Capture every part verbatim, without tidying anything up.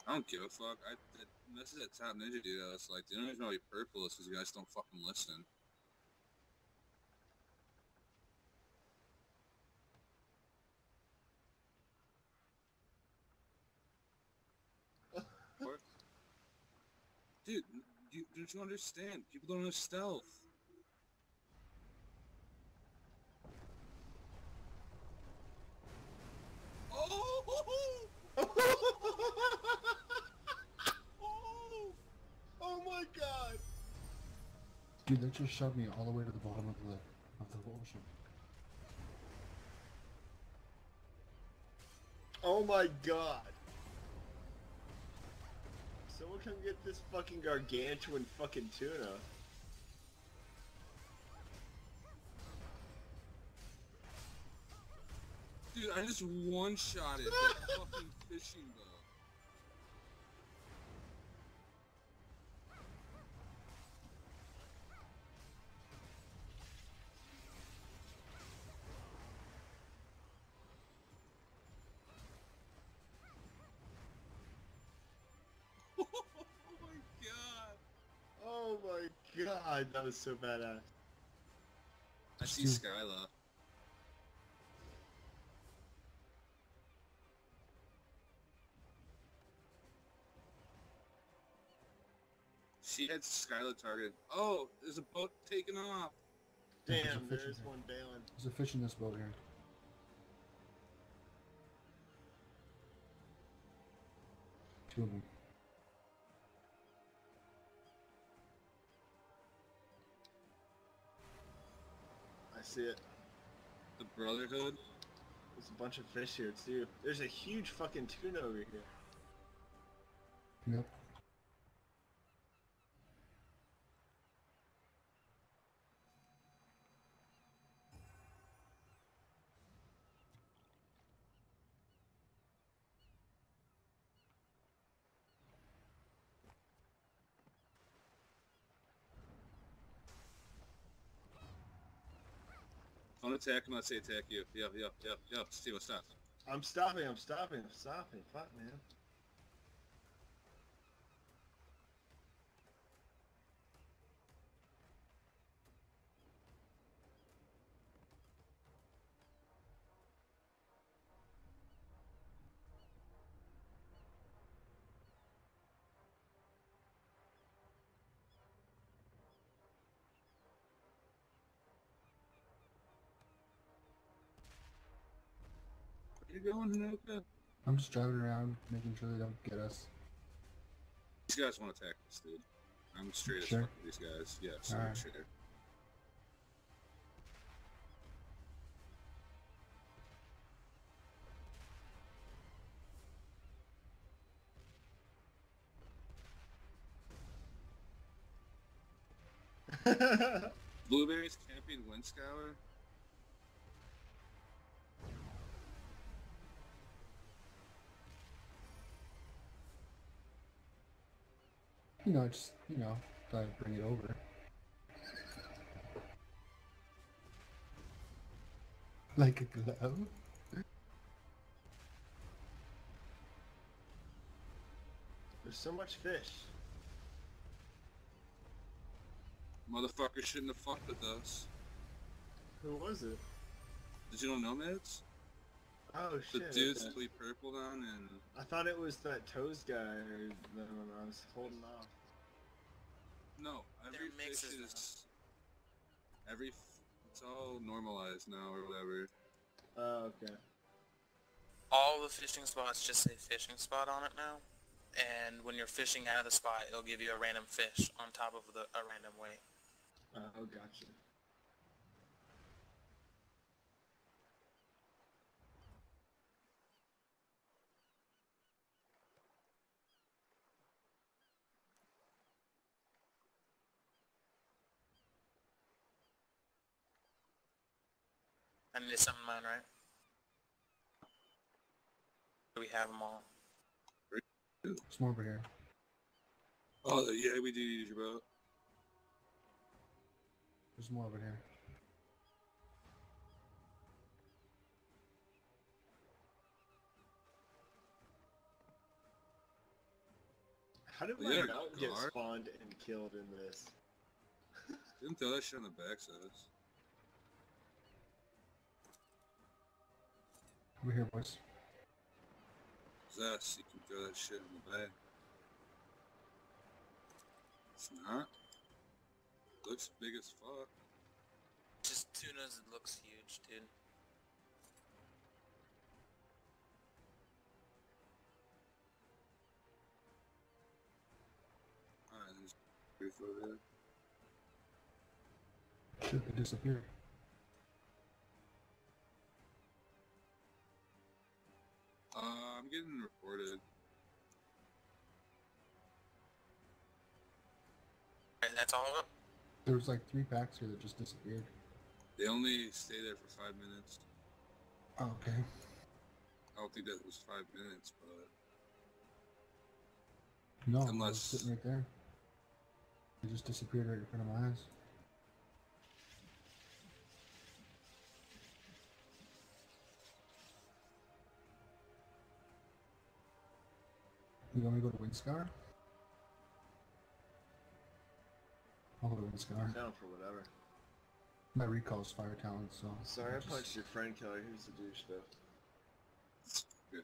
I don't give a fuck. I the message that Top Ninja dude. I was like, the only reason why we purple is because you guys don't fucking listen. Or, dude, you, don't you understand? People don't have stealth. Oh! oh! Oh my god! Dude, that just shoved me all the way to the bottom of the of the ocean. Oh my god! Someone come get this fucking gargantuan fucking tuna. Dude, I just one-shotted that fucking fishing boat. Oh my god! Oh my god, that was so badass. I see Dude. Skyla. She had Skyla targeted. Oh, there's a boat taking off. There's a Damn, fish there in is here. one bailing. There's a fish in this boat here. Two of them. I see it. The Brotherhood. There's a bunch of fish here too. There's a huge fucking tuna over here. Yep. Don't attack him, I say attack you. Yo, yo, yo, yo, Steve, stop. I'm stopping, I'm stopping, I'm stopping. Fuck, man. Where you going, Hanoka? I'm just driving around, making sure they don't get us. These guys want to attack us, dude. I'm straight Sure. as fuck with these guys. Yes, I'm Alright. sure. Blueberries camping Windscour. You know, just, you know, thought I'd bring it over. Like a glove? There's so much fish. Motherfucker shouldn't have fucked with us. Who was it? Did you know Nomads? Oh The shit. dude's okay. complete purple down and I thought it was that toes guy or no, I was holding off. no, every They're fish mixes is every f- it's all normalized now or whatever. Oh, okay. All the fishing spots just say fishing spot on it now. And when you're fishing out of the spot, it'll give you a random fish on top of the a random weight. Oh, gotcha. I need something in mine, right? Do we have them all? It's more over here. Oh yeah, we do use your boat. There's more over here. How did Well, my yeah, mountain get guard. spawned and killed in this? Didn't throw that shit on the backside. Over here, boys. Zest, you can throw that shit in the bag. It's not. Looks big as fuck. Just tunas, it looks huge, dude. Alright, there's brief over there. Shit, they disappeared. Uh, I'm getting reported. And that's all of them? There was like three packs here that just disappeared. They only stay there for five minutes. Oh, okay. I don't think that was five minutes, but No, Unless- Unless... sitting right there. They just disappeared right in front of my eyes. You want me to go to Windscar? I'll go to I'm Windscar. down for whatever. My recall is fire talent, so... Sorry, I just- punched your friend, Kelly. Who's the douche, though? it's good.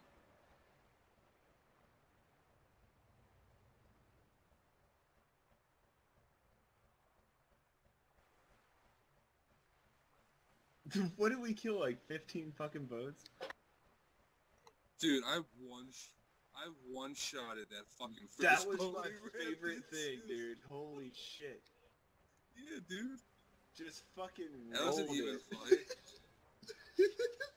What did we kill? Like fifteen fucking boats? Dude, I one, sh I one shot at that fucking first That was boat my we ran favorite into. thing, dude. Holy shit. Yeah, dude. Just fucking That wasn't rolled even it. a fight.